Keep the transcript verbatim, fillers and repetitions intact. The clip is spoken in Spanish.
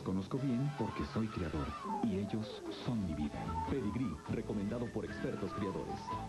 conozco bien porque soy criador y ellos son mi vida. Pedigrí, recomendado por expertos criadores.